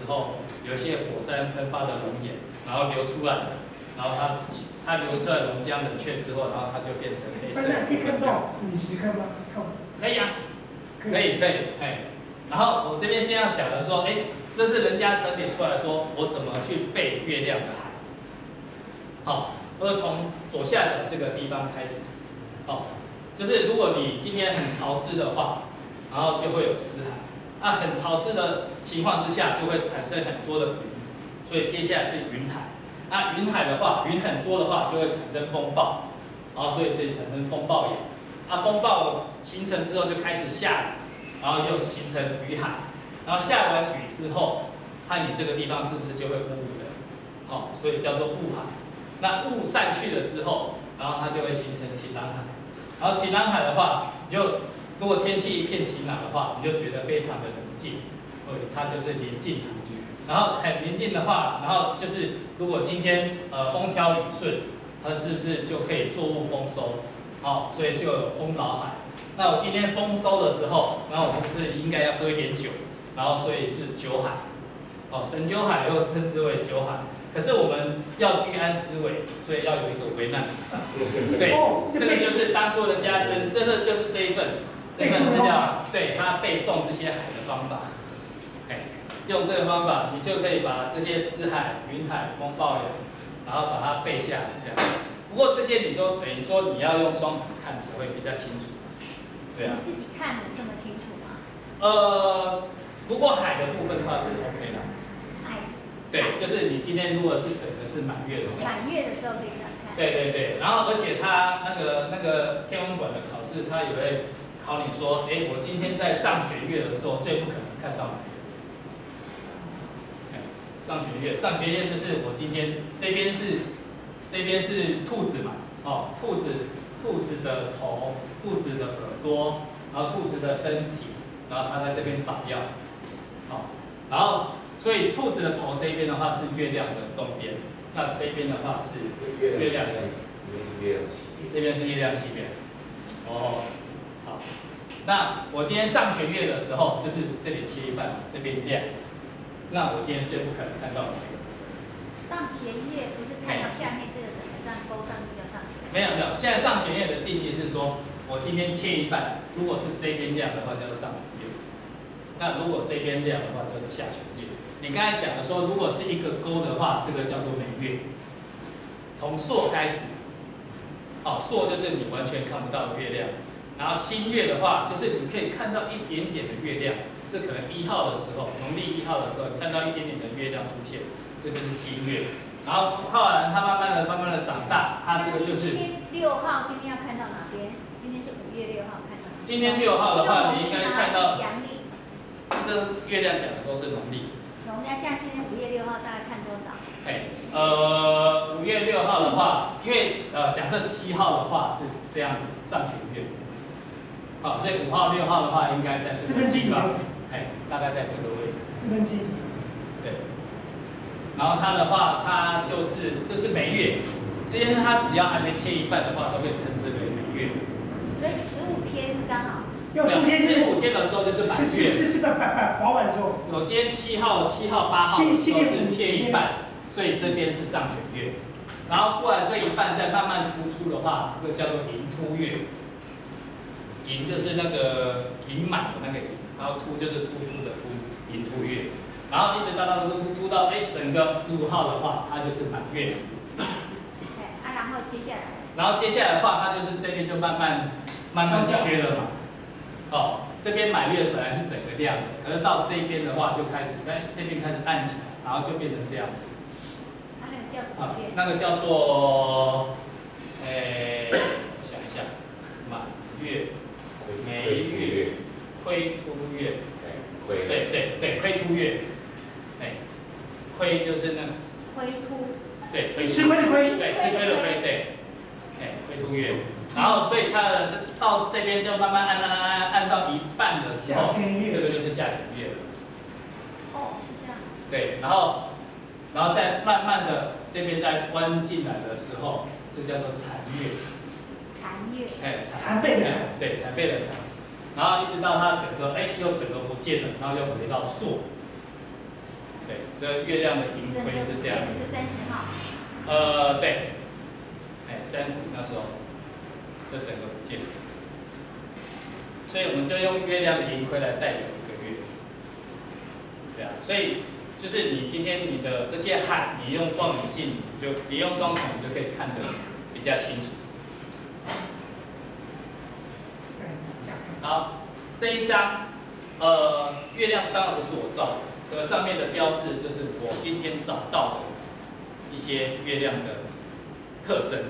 候，有一些火山喷发的熔岩，然后流出来，然后它流出来熔浆冷却之后，然后它就变成黑色。 可以看到陨石看吗？看吗？ 可以啊，可以，哎。然后我这边先要讲的说，哎，这是人家整理出来说，我怎么去背月亮的海。好，或者从左下角这个地方开始，好，就是如果你今天很潮湿的话，然后就会有湿海。那很潮湿的情况之下，就会产生很多的云，所以接下来是云海。那云海的话，云很多的话，就会产生风暴，然后所以这里产生风暴眼。那风暴形成之后就开始下雨，然后就形成雨海。然后下完雨之后，看你这个地方是不是就会雾雾的，哦，所以叫做雾海。那雾散去了之后，然后它就会形成晴朗海。然后晴朗海的话，你就如果天气一片晴朗的话，你就觉得非常的宁静，它就是宁静海。然后很宁静的话，然后就是如果今天风调雨顺，它是不是就可以作物丰收？好，所以就有丰饶海。那我今天丰收的时候，然后我们是应该要喝一点酒，然后所以是酒海。哦，神酒海又称之为酒海。可是我们要居安思危，所以要有一个危难。对，这个就是当初人家真的就是这一份资料，对他背诵这些海的方法。用这个方法，你就可以把这些湿海、云海、风暴眼，然后把它背下来，这样。不过这些你都等于说你要用双眼看才会比较清楚。对啊。 你自己看得这么清楚吗？ 如果海的部分的话是 OK 的。 海是。 对，就是你今天如果是整个是满月的话。 满月的时候可以这样看。 对，然后而且它那个天文馆的考试，它也会考你说，哎，我今天在上弦月的时候最不可能看到满月。上弦月就是我今天这边是兔子嘛，哦，兔子的头，兔子的耳朵，然后兔子的身体，然后它在这边打药，好，然后所以兔子的头这边的话是月亮的东边，那这边的话是月亮的，这边是月亮西边，哦，好，那我今天上弦月的时候，就是这里切一半，这边亮。那我今天最不可能看到的这个。 上弦月不是看到下面这个整个这样勾上去叫上弦月？ 没有，现在上弦月的定义是说，我今天切一半，如果是这边亮的话叫做上弦月，那如果这边亮的话叫做下弦月。你刚才讲的说，如果是一个勾的话，这个叫做美月。从朔开始，哦，朔就是你完全看不到的月亮，然后新月的话，就是你可以看到一点点的月亮。这可能1号的时候，农历1号的时候，你看到一点点的月亮出现，这就是新月。然后后来它慢慢的长大，它这个就是。 今天6号，今天要看到哪边？今天是5月6号，看到哪边？ 今天6号的话，你应该看到。 阳历。 这月亮讲的都是农历。 农历，像今天5月6号，大概看多少 ？5月6号的话，因为假设7号的话是这样上弦月，好，所以5号、6号的话应该在这个地方。大概在这个位置。 7/4。 对。然后它的话，它就是每月，之间它只要还没切一半的话，都会称之为每月。 所以15天是刚好。 要15天是 15天的时候就是满月。 是饱满的时候。 我今天7号、8号的时候是切一半，所以这边是上弦月。然后过来这一半再慢慢突出的话，这个叫做寅突月。寅就是那个寅满的那个寅。然后凸就是突出的凸，寅突月，然后一直到突到整个15号的话，它就是满月。 对，然后接下来。 然后接下来的话，它就是这边就慢慢缺了嘛。哦，这边满月本来是整个亮的，可是到这边的话就开始在这边开始暗起来，然后就变成这样子。 那个叫什么月？ 那个叫做，我想一下，满月、眉月。亏突月，对，亏突月，亏就是那亏突， 对， 吃亏的亏， 对，吃亏的亏，对，亏突月，然后所以它的到这边就慢慢按到一半的时候，这个就是下弦月了。 哦，是这样。 对，然后再慢慢的这边再弯进来的时候，这叫做残月。 残月。 残废的残。 对，残废的残。然后一直到它整个又整个不见了，然后又回到朔，对， 这月亮的盈整个亏是这样。 就30号。 对，30那时候，这整个不见了，所以我们就用月亮的盈亏来代表一个月。对啊，所以就是你今天你的这些海，你用望远镜，你用双孔，你就可以看得比较清楚。好，这一张，月亮当然不是我造的，上面的标示就是我今天找到的一些月亮的特征。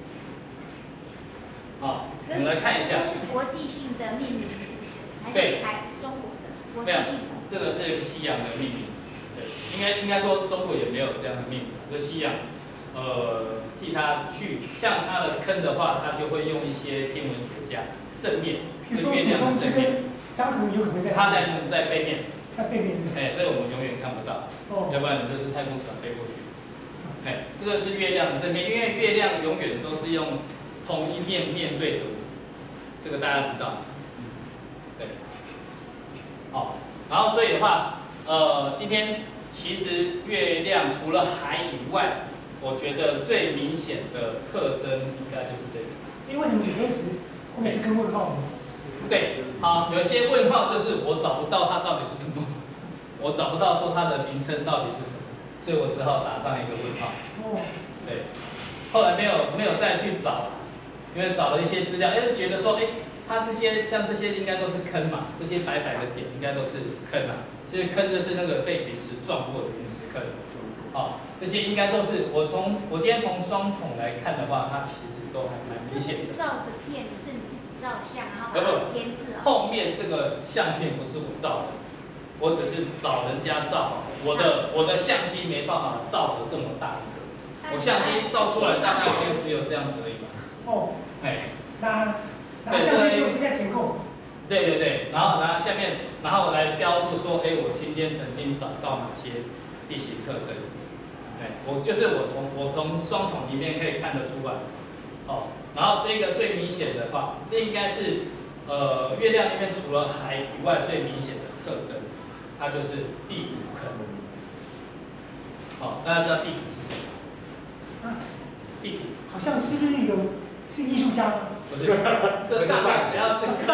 好，我们来看一下。 都是国际性的命名，是不是？还对。 是中国的国际性的？ 这个是西洋的命名，对，应该说中国也没有这样的命名，就西洋，替他去像他的坑的话，他就会用一些天文学家正面， 比如说月亮的正面， 张图有可能在他在背面， 在背面， 所以我们永远看不到，要不然你就是太空船飞过去，这个是月亮的正面，因为月亮永远都是用同一面面对着我，这个大家知道，对，好，然后所以的话，今天其实月亮除了海以外，我觉得最明显的特征应该就是这个。 因为什么许愿石后面是跟问号吗？ 对，好，有些问号就是我找不到它到底是什么，我找不到说它的名称到底是什么，所以我只好打上一个问号。对，后来没有再去找，因为找了一些资料，觉得说，它这些像这些应该都是坑嘛，这些白白的点应该都是坑啊。其实坑就是那个被陨石撞过的陨石坑。这些应该都是我今天从双筒来看的话，它其实都还蛮明显的。 这是照的片，是你自己照相，然后把它添置哦。 后面这个相片不是我照的，我只是找人家照。我的相机没办法照的这么大一个，我相机照出来大概就只有这样子而已吧。 拿相片就直接填空。 对，然后拿下面，然后来标注说，我今天曾经找到哪些地形特征。我从双筒里面可以看得出来。然后这个最明显的话，这应该是月亮里面除了海以外最明显的特征，它就是地谷坑。大家知道地谷是什么？地谷好像是不是是艺术家吗？ 不是，这上面只要是坑，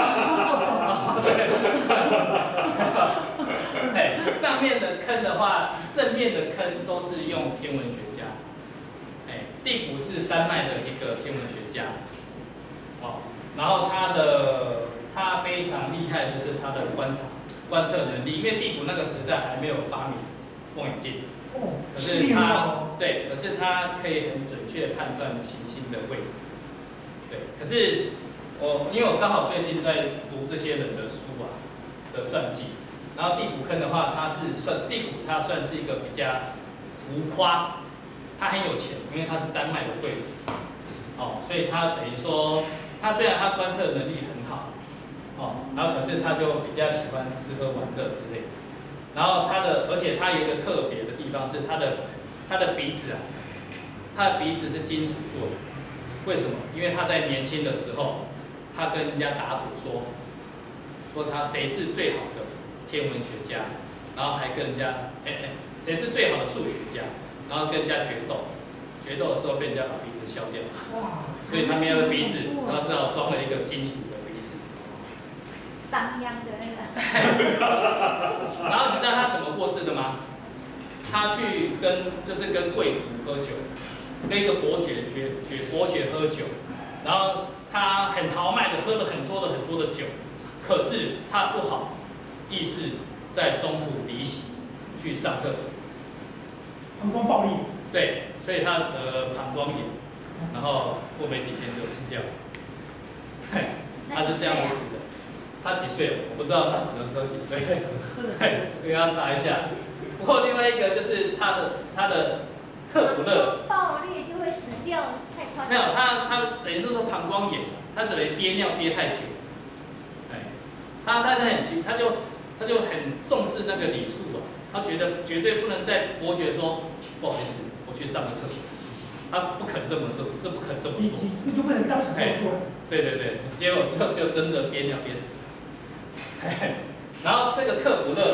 上面的坑的话，正面的坑都是用天文学家。地谷是丹麦的一个天文学家。然后他非常厉害，就是他的观测能力，因为地谷那个时代还没有发明望远镜。可是他可以很准确判断行星的位置。可是因为我刚好最近在读这些人的书的传记，然后地谷坑的话，它算是一个比较浮夸，他很有钱，因为他是丹麦的贵族，所以他等于说，他虽然他观测能力很好，然后可是他就比较喜欢吃喝玩乐之类的，然后而且他有一个特别的地方是他的鼻子他的鼻子是金属做的。为什么？因为他在年轻的时候，他跟人家打赌说他谁是最好的天文学家，然后还跟人家谁是最好的数学家，然后跟人家决斗的时候被人家把鼻子削掉，所以他没有鼻子，然后只好装了一个金属的鼻子。 商鞅的那个。 然后你知道他怎么过世的吗？他去跟贵族喝酒。跟一个伯爵喝酒，然后他很豪迈的喝了很多的酒，可是他不好意思在中途离席去上厕所， 膀胱爆裂。 对，所以他得膀胱炎，然后过没几天就死掉了。他是这样子死的。他几岁了？我不知道他死的时候几岁。这个要查一下。不过另外一个就是他的克卜勒爆裂就会死掉，太夸张。 没有，他等于是说膀胱炎，他等于憋尿憋太久。他就很重视那个礼数他觉得绝对不能在伯爵说不好意思，我去上个厕所，他不肯这么做，不肯这么做， 就不能当场做。 对，结果就真的憋尿憋死。然后这个克卜勒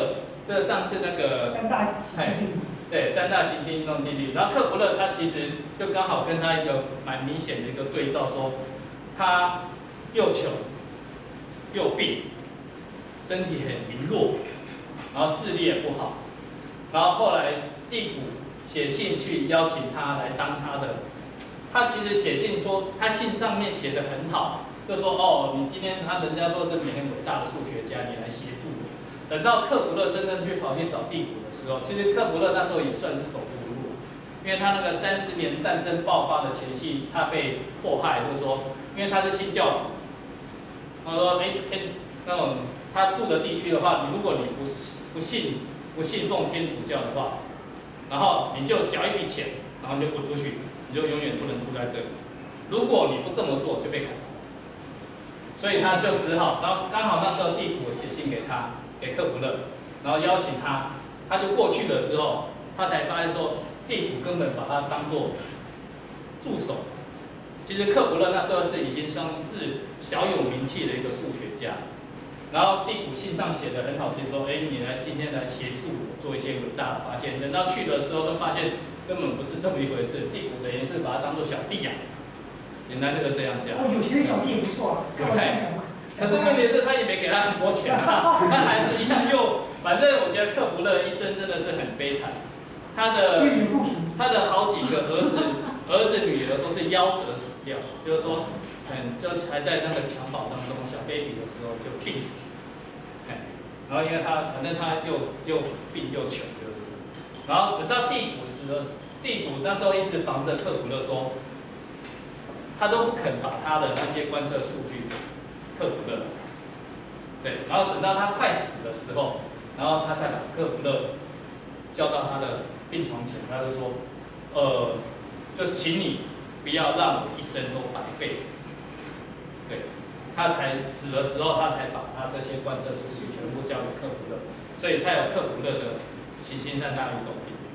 这个上次那个三大行星定律。 对三大行星运动定律，然后克卜勒他其实就刚好跟他一个蛮明显的一个对照，说他又穷又病，身体很羸弱，然后视力也不好，然后后来地谷写信去邀请他来当他的，他其实写信说他信上面写的很好，就说哦你今天人家说是很伟大的数学家，你来协助我。等到克卜勒真正跑去找地谷的时候，其实克卜勒那时候也算是走投无路，因为他那个30年战争爆发的前夕，他被迫害，就是说，因为他是新教徒，他说，那种他住的地区的话，如果你不信奉天主教的话，然后你就缴一笔钱，然后就滚出去，你就永远不能住在这里。如果你不这么做，就被砍头。所以他就只好，然后刚好那时候地谷写信给他。给克卜勒，然后邀请他，他就过去了之后，他才发现说，地谷根本把他当做助手。其实克卜勒那时候已经算是小有名气的一个数学家，然后地谷信上写的很好听，说，你今天来协助我做一些伟大的发现。等到去的时候，都发现根本不是这么一回事，地谷等于是把他当做小弟呀。简单这样讲。 有钱的小弟也不错啊，开玩笑想嘛。 可是问题是，他也没给他很多钱啊，他还是一样反正我觉得克卜勒一生真的是很悲惨，他的好几个儿子女儿都是夭折死掉，就是说，就是还在那个襁褓当中，小 baby 的时候就病死，然后因为反正他又病又穷，然后等到地谷死了，地谷那时候一直防着克卜勒说，他都不肯把他的那些观测数据。克卜勒，对，然后等到他快死的时候，然后他再把克卜勒叫到他的病床前，他就说，就请你不要让我一生都白费。对，他才死的时候，他才把他这些观测数据全部交给克卜勒，所以才有克卜勒的行星3大运动定律。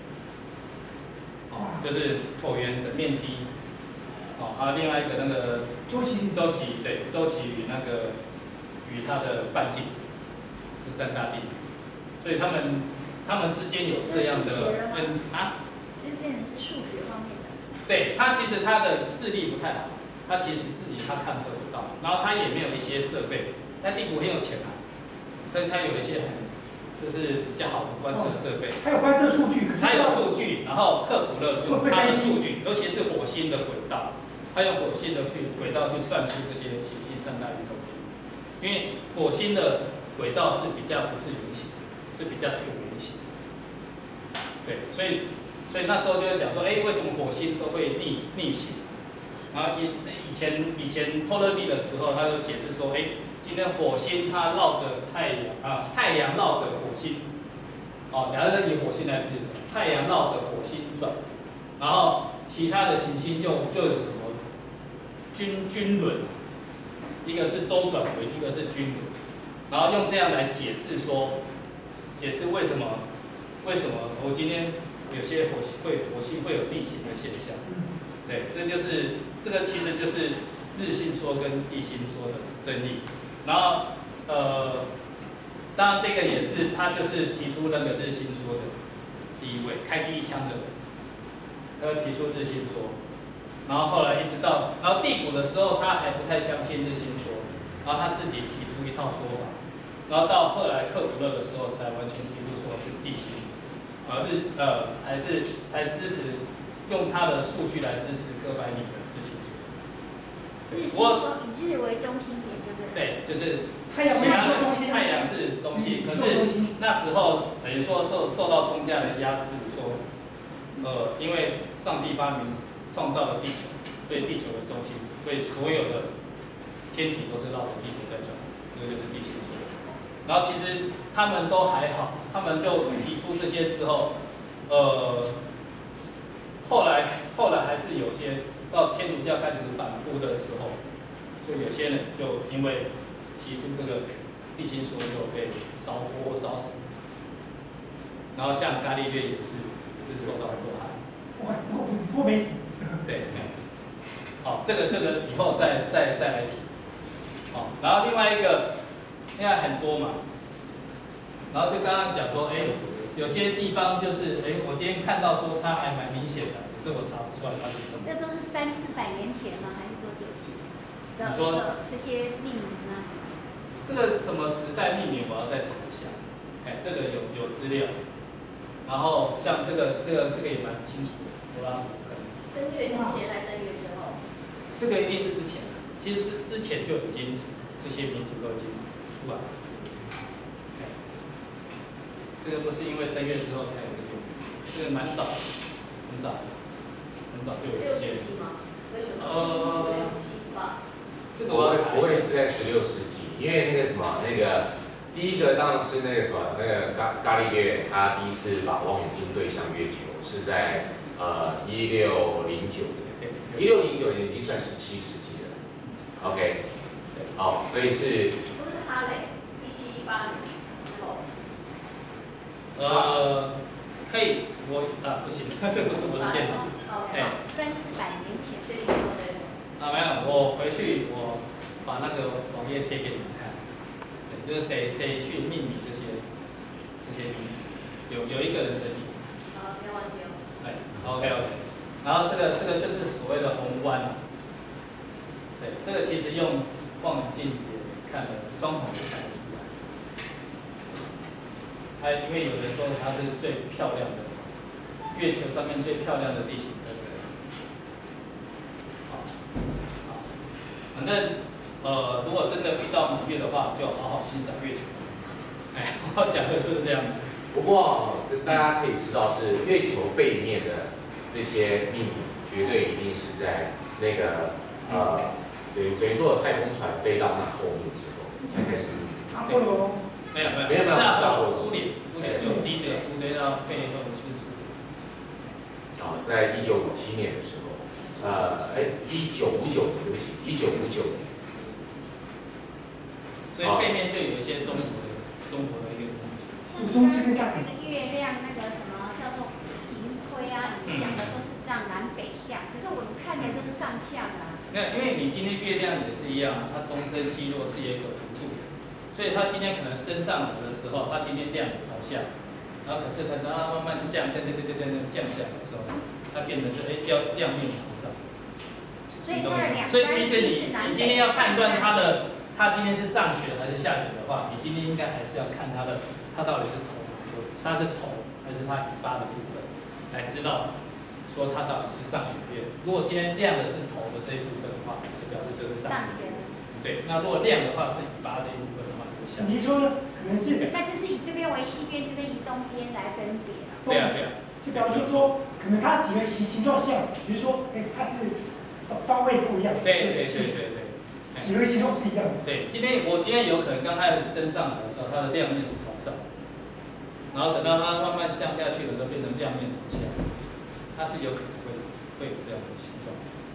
就是椭圆的面积。还有另外一个那个周期与它的半径，这3大定律，所以他们之间有这样的就变成是数学方面的。 对，其实他的视力不太好，他其实他看测不到，然后他也没有一些设备，但地谷很有钱啊，但是他有一些就是比较好的观测设备， 还有观测数据， 他有数据，然后克卜勒用他的数据，尤其是火星的轨道。他用火星的轨道去算出这些行星3大运动定律，因为火星的轨道是比较不是圆形，是比较椭圆形。对，所以那时候就会讲说，为什么火星都会逆行？然后以前托勒密的时候，他就解释说，今天火星它绕着太阳太阳绕着火星，假如以火星来举例，太阳绕着火星转，然后其他的行星又有什么？均轮，一个是周转轮，一个是均轮，然后用这样来解释为什么我今天有些火星会有逆行的现象。对，这个其实就是日心说跟地心说的争议。然后当然这个也是他就是提出那个日心说的第一位，开第一枪的人，他提出日心说。然后后来一直到，然后地谷的时候，他还不太相信日心说，然后他自己提出一套说法，然后到后来克卜勒的时候，才完全提出说是地心，才支持用他的数据来支持哥白尼的日心说。 日心说以日为中心点，对不对？ 对，就是太阳是中心，可是那时候等于说受到宗教的压制，说，因为上帝创造了地球，所以地球为中心，所以所有的天体都是绕着地球在转，这个就是地心说。然后其实他们都还好，他们就提出这些之后，后来还是有些到天主教开始反扑的时候，所以有些人就因为提出这个地心说就被烧活烧死。然后像伽利略也是受到迫害。 不过没死。 对，好，这个以后再来提。好，然后另外很多嘛， 然后就刚刚讲说，有些地方就是，我今天看到说它还蛮明显的，可是我查不出来它是什么。 这都是300-400年前吗？还是多久前的？ 你说这些命名啊什么？ 这个什么时代命名，我要再查一下。这个有资料。然后像这个也蛮清楚的，柏拉图可能。 登月之前还登月之后？ 这个一定是之前的，其实之前就已经这些名字都已经出来了。这个不是因为登月之后才有这个名字，这个蛮早的，很早就有这些。 16世纪吗？16世纪是吧？ 这个我要查一下。 不会是在16世纪，因为那个什么第一个当然是那个什么伽利略，他第一次把望远镜对向月球是在1609年，1609年已经算17世纪了。OK， 好，所以是。 不是哈雷，1718年之后。 可以，不行，这不是我的电脑。 300-400年前。 所以你说的是？ 没有，我回去我把那个网页贴给你们看。就是谁去命名这些名字，有一个人整理。 好，不要忘记哦。 OK。然后这个就是所谓的红湾。对，这个其实用望远镜也看得双筒也看得出来。因为有人说它是最漂亮的，月球上面最漂亮的地形特征。好，反正。如果真的遇到满月的话，就好好欣赏月球。我要讲的就是这样。 不过，大家可以知道是月球背面的这些命名，绝对一定是在那个等于说太空船飞到那后面之后才开始命名。 阿波罗？ 没有，是阿波罗，苏联就第一个苏联要背后是苏联。 在1957年的时候，1959年，对不起，1959年。 所以背面就有一些中国的一个名字。 像那个月亮那个什么叫做盈亏啊，你讲的都是这样南北向，可是我们看的都是上下啊。 因为你今天月亮也是一样，它东升西落是有一个弧度的，所以它今天可能升上来的时候，它今天亮朝下，然后可是等到它慢慢降下来的时候，它变成是亮面朝上。 所以其实你今天要判断它今天是上旋还是下旋的话，你今天应该还是要看它到底是它是头还是它尾巴的部分，来知道说它到底是上旋月。如果今天亮的是头的这一部分的话，就表示这是上旋。对，那如果亮的话是尾巴这一部分的话，就下旋。 你说可能是？ 那就是以这边为西边，这边以东边来分别了。 对啊。 就表示说，可能它几个形状像，只是说，它是方位不一样。 对。 几个形状是一样的。 对，我今天有可能刚开始升上来的时候，它的亮面是朝上，然后等到它慢慢降下去了，就变成亮面朝下，它是有可能会有这样的形状。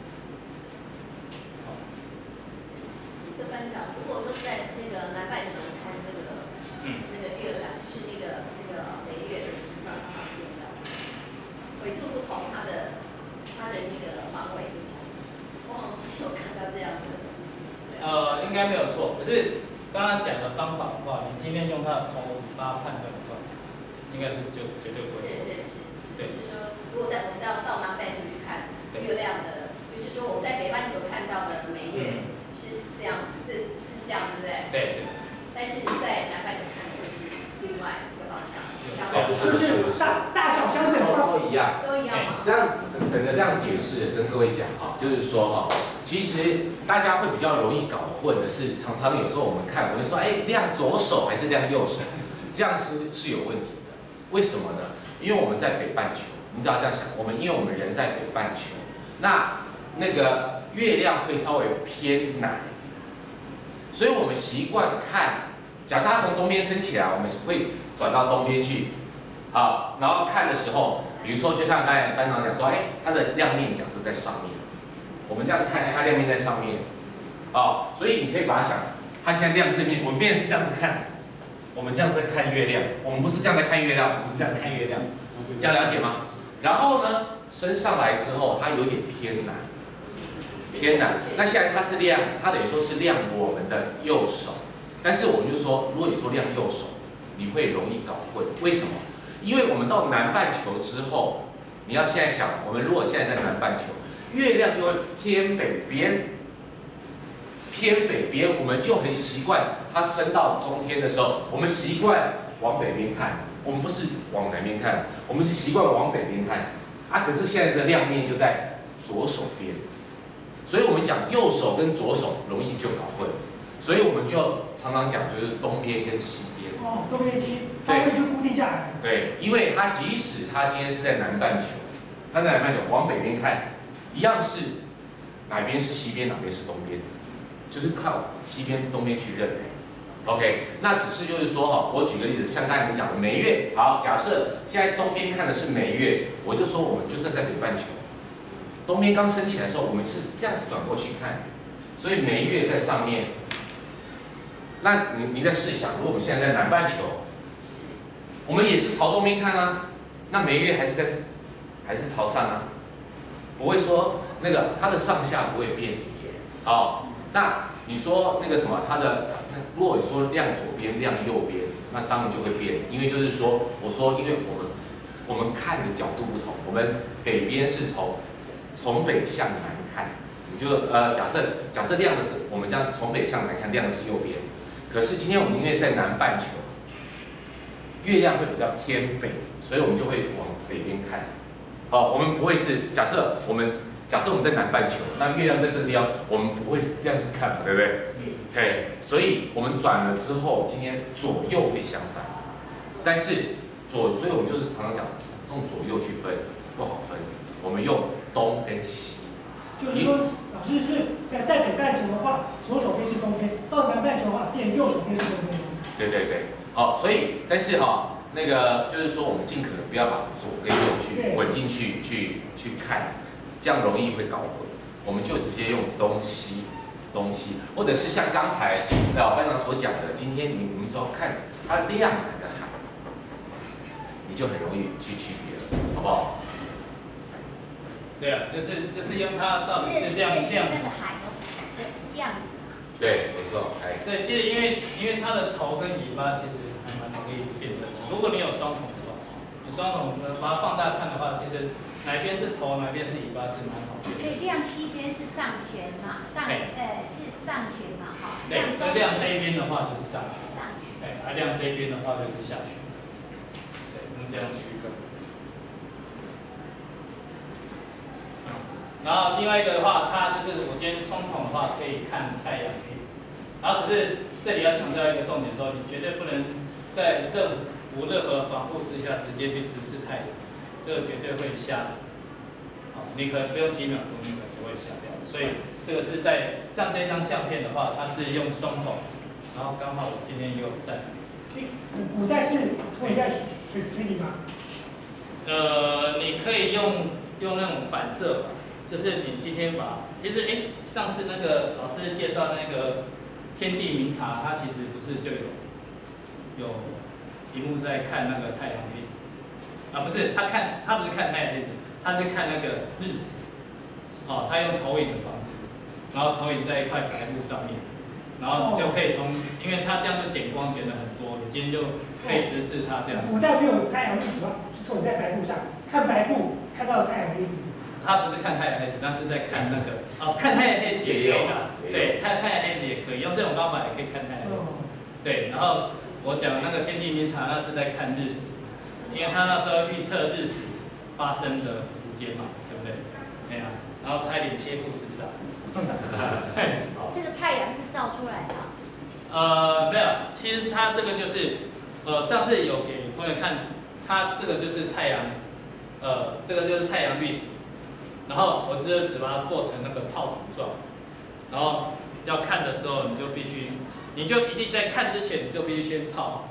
好。 一个分享，如果说在那个南半球看那个月亮，就是那个北月的形状，它变的纬度不同，它的那个方位不同。我好像之前有看到这样的。 应该没有错。可是刚刚讲的方法的话，你今天用它的头尾巴判断的话，应该是就绝对不会错。对。 就是说，如果我们到南半球去看月亮的，就是说我们在北半球看到的每月是这样子，是这样，对不对？ 对。 但是在南半球看的是另外一个方向。 就是大小相等都一样。 都一样吗？ 这样整个这样解释跟各位讲就是说其实大家会比较容易搞混的是，常常有时候我们看，我会说，亮左手还是亮右手，这样是有问题的。为什么呢？因为我们在北半球，你只要这样想，因为我们人在北半球，那个月亮会稍微偏南，所以我们习惯看，假设它从东边升起来，我们会转到东边去，然后看的时候，比如说就像刚才班长讲说，它的亮面角是在上面。我们这样看，它亮面在上面，所以你可以把它想，它现在亮这面，我们变成是这样子看，我们这样子看月亮，我们不是这样在看月亮，我们是这样看月亮，这样了解吗？然后呢，升上来之后，它有点偏南，那现在它是亮，它等于说是亮我们的右手，但是我们就说，如果你说亮右手， 你会容易搞混。为什么？因为我们到南半球之后，你要现在想，我们如果现在在南半球，月亮就会偏北边，偏北边，我们就很习惯它升到中天的时候，我们习惯往北边看，我们不是往南边看，我们是习惯往北边看啊。可是现在的亮面就在左手边，所以我们讲右手跟左手容易就搞混，所以我们就常常讲就是东边跟西边。 哦，东边西，方位就固定下来。 对，因为它即使它今天是在南半球，它在南半球往北边看，一样是哪边是西边，哪边是东边，就是靠西边、东边去认。OK， 那只是就是说哈，我举个例子，像刚才你讲的梅月，好，假设现在东边看的是梅月，我就说我们就算在北半球，东边刚升起来的时候，我们是这样子转过去看，所以梅月在上面。那你再试想，如果我们现在在南半球，我们也是朝东边看啊，那梅月还是朝上啊，不会说那个它的上下不会变。好，那你说那个什么，它的如果你说亮左边亮右边，那当然就会变，因为就是说，我说因为我们看的角度不同，我们北边是从北向南看，你就假设亮的是我们这样从北向南看，亮的是右边。可是今天我们因为在南半球，月亮会比较偏北，所以我们就会往北边看。好，我们不会是假设我们在南半球，那月亮在这个地方，我们不会是这样子看嘛，对不对？ 是。 对，所以我们转了之后，今天左右会相反。但是所以我们就是常常讲用左右去分不好分，我们用东跟西。 就是说，老师是在北半球的话，左手边是东边；到南半球的话，变右手边是东边。 对对对，好，所以但是哈，那个就是说，我们尽可能不要把左跟右去混进去看，这样容易会搞混。我们就直接用东西，或者是像刚才老班长所讲的，今天我们只要看它亮哪个海，你就很容易去区别了，好不好？ 对啊，就是用它到底是亮那个海的样子。 对，没错，哎。 对，其实因为它的头跟尾巴其实还蛮容易辨认的。如果你有双瞳的话，有双瞳的把它放大看的话，其实哪边是头，哪边是尾巴是蛮好辨认的。 所以亮西边是上旋嘛，是上旋嘛，哈。 对，那亮这一边的话就是上旋。 上旋。 哎，亮这一边的话就是下旋。对，用这样区分。然后另外一个的话，它就是我今天双瞳的话，可以看太阳黑子。然后可是这里要强调一个重点，说你绝对不能在无任何防护之下直接去直视太阳，这个绝对会瞎的。好，你可能不用几秒钟，你可能就会瞎掉。所以这个是在像这张相片的话，它是用双瞳，然后刚好我今天也有带。 古代是投影在水里吗？ 你可以用那种反射法。就是你今天其实上次那个老师介绍那个天地明察，它其实不是就有题目在看那个太阳黑子啊，不是他不是看太阳黑子，他是看那个日食，哦，他用投影的方式，然后投影在一块白布上面，然后就可以因为它这样就减光减了很多，你今天就可以直视它这样。 古代没有太阳日子吗？是投影在白布上，看白布看到太阳黑子。 他不是看太阳黑子，那是在看那个看太阳黑子也可以的，对，看太阳黑子也可以，用这种方法也可以看太阳黑子。对，然后我讲那个天地明察，那是在看日食，因为他那时候预测日食发生的时间嘛，对不对？对啊，然后差一点切腹自杀。 这个太阳是照出来的。 没有，其实它这个就是上次有给同学看，它这个就是太阳，这个就是太阳粒子。然后我只把它做成那个套筒状，然后要看的时候你就一定在看之前你就必须先套。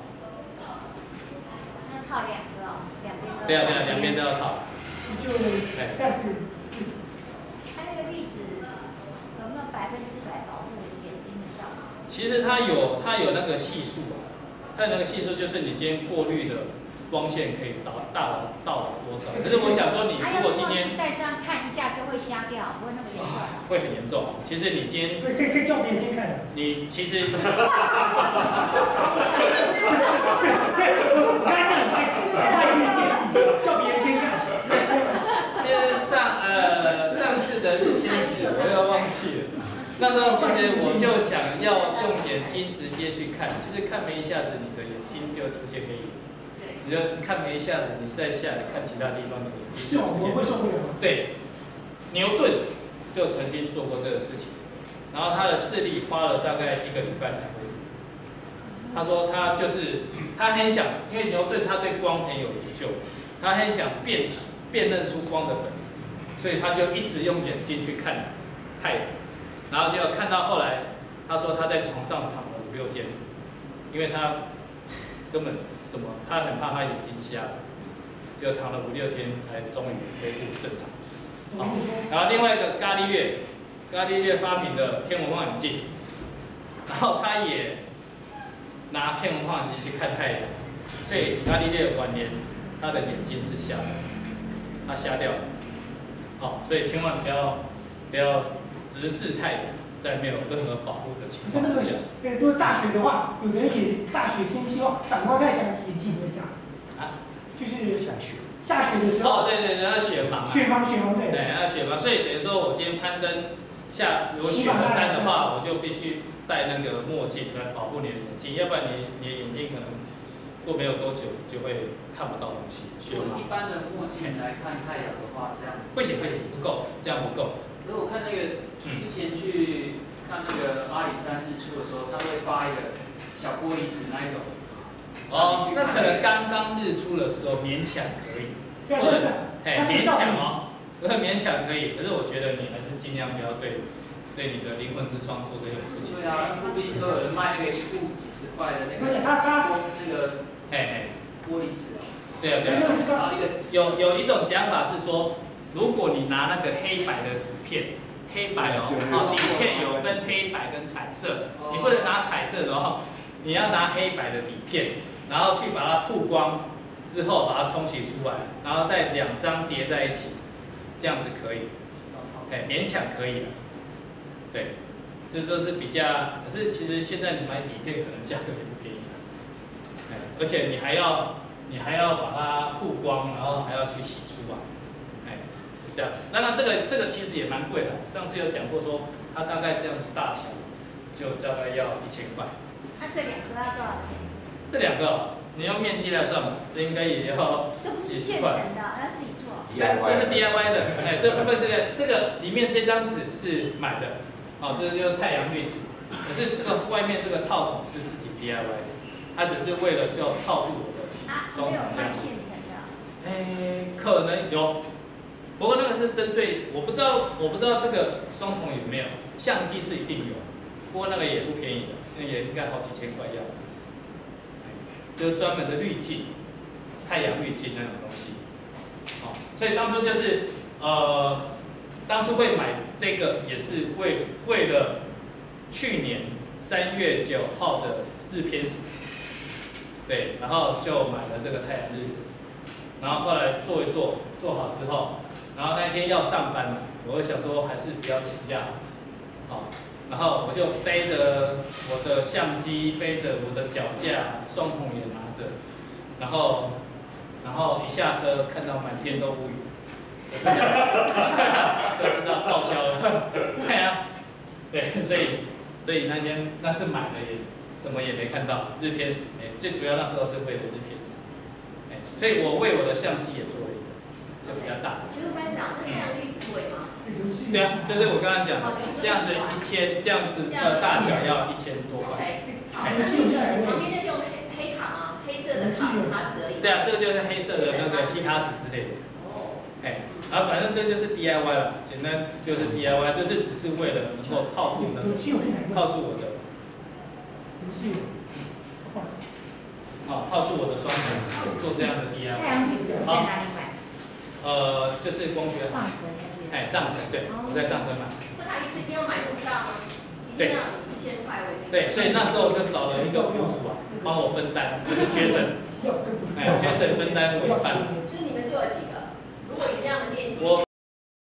那套两个哦，两边都。 对啊，两边都要套。 但是它那个粒子有没有100%保护眼睛的效果？ 其实它有那个系数啊，它有那个系数就是你今天过滤的光线可以到达多少。可是我想说，你如果今天再这样看一下就会瞎掉，不会那么严重。 会很严重。其实你今天可以叫别人先看。 你其实。 我刚才这样开始，坏心的建议，叫别人先看。 其实上次的日偏食我又忘记了。那时候其实我就想要用眼睛直接去看，其实看没一下子，你的眼睛就出现黑影。你就看没一下子，你再下来看其他地方的眼睛就出现。 我会受不了。 对，牛顿就曾经做过这个事情，然后他的视力花了大概1个礼拜才恢复。他说他很想，因为牛顿他对光很有研究，他很想辨认出光的本质，所以他就一直用眼睛去看太阳。然后结果看到后来，他说他在床上躺了5、6天，因为他根本他很怕他眼睛瞎，结果躺了5、6天才终于恢复正常。好，然后另外一个伽利略发明了天文望远镜，然后他也拿天文望远镜去看太阳，所以伽利略晚年他的眼睛是瞎的，他瞎掉了。好，所以千万不要直视太阳，在没有任何保护的情况下。 如果大雪的话，有人也大雪天气哦，反光太强，眼睛会瞎。 啊？ 就是下雪的时候。 哦，对，要雪盲。 雪盲，对。 对，要雪盲，所以等于说我今天攀登有雪的山的话，我就必须戴那个墨镜来保护你的眼睛，要不然你的眼睛可能过没有多久就会看不到东西。雪盲。 一般的墨镜来看太阳的话，这样不行，不够，这样不够。 如果看那个之前去看那个阿里山日出的时候，他会发一个小玻璃纸那一种。 哦，那可能刚刚日出的时候勉强可以。 对， 勉强哦，勉强可以。可是我觉得你还是尽量不要对你的灵魂之窗做这种事情。 对啊，附近都有人卖那个1部几10块的那个，那个玻璃纸啊。 对啊。 然后一个有一种讲法是说，如果你拿那个黑白的底片，黑白底片有分黑白跟彩色，你不能拿彩色的哦，你要拿黑白的底片，然后去把它曝光之后把它冲洗出来，然后再2张叠在一起，这样子可以，勉强可以了。对，这都是比较，可是其实现在你买底片可能价格也不便宜，而且你还要把它曝光，然后还要去洗出来。这样，那这个其实也蛮贵的。上次有讲过说，它大概这样子大小，就大概要1000块。 那这2个要多少钱？ 这2个，你用面积来算嘛，这应该也要这不是现成的，要自己做。 这是 DIY 的，这部分是这个里面这张纸是买的，这就是太阳滤纸。可是这个外面这个套筒是自己 DIY 的，它只是为了就套住我的双筒这样。 现成的。 可能有。不过那个是针对，我不知道这个双筒有没有，相机是一定有，不过那个也不便宜的，那也应该好几千块要，就是专门的滤镜，太阳滤镜那种东西，所以当初就是当初会买这个也是为了去年3月9号的日偏食，对，然后就买了这个太阳日子，然后后来做一做好之后。然后那一天要上班嘛，我就想说还是不要请假，然后我就背着我的相机，背着我的脚架，双筒也拿着，然后一下车看到满天都乌云，就知道报销了，对啊，对，所以那天那是买的也什么也没看到，日偏食，最主要那时候是为了日偏食，所以我为我的相机也做了一个。就比较大。 请问班长，那太阳滤纸贵吗？ 对啊，就是我刚刚讲的，这样子1000，这样子大小要1000多块。 好，那旁边那是用黑卡吗？黑色的卡纸而已。 对啊，这个就是黑色的那个吸卡纸之类的。 哦。 然后反正这就是 DIY 了，简单就是 DIY， 就是只是为了能够套住我的。套住我的双眼，做这样的 DIY。 太阳滤纸在哪里买？ 就是光学。 上层那些。 上层对，我在上层买。 那他一次一定要买那么大吗？ 对。 一定要1000块为例。 对，所以那时候就找了一个屋主帮我分担，就是Jason。 要这个不 Jason 分担为一半。 是你们做了几个？如果以这样的面积。